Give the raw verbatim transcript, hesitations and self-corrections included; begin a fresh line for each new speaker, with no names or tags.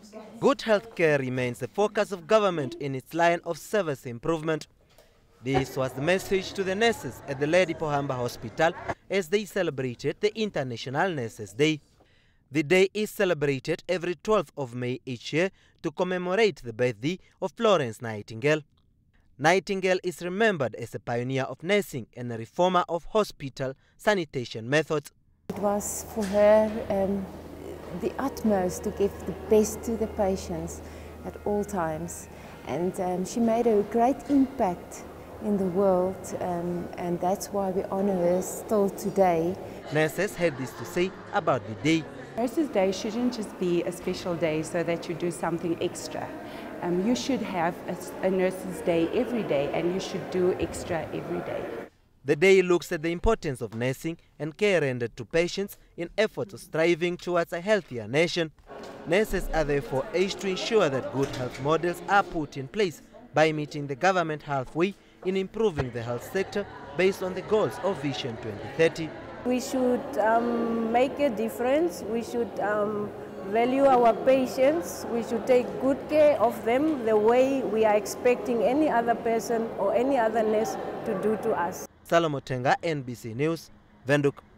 Good health care remains the focus of government in its line of service improvement. This was the message to the nurses at the Lady Pohamba Hospital as they celebrated the International Nurses Day. The day is celebrated every twelfth of May each year to commemorate the birthday of Florence Nightingale. Nightingale is remembered as a pioneer of nursing and a reformer of hospital sanitation methods.
It was for her um, the utmost to give the best to the patients at all times, and um, she made a great impact in the world, um, and that's why we honor her still today.
Nurses had this to say about the day.
Nurses Day shouldn't just be a special day so that you do something extra. Um, you should have a, a Nurses Day every day, and you should do extra every day.
The day looks at the importance of nursing and care rendered to patients in efforts of striving towards a healthier nation. Nurses are therefore urged to ensure that good health models are put in place by meeting the government halfway in improving the health sector based on the goals of Vision twenty thirty.
We should um, make a difference. We should um, value our patients. We should take good care of them the way we are expecting any other person or any other nurse to do to us.
Salome Tenga, N B C News, Windhoek.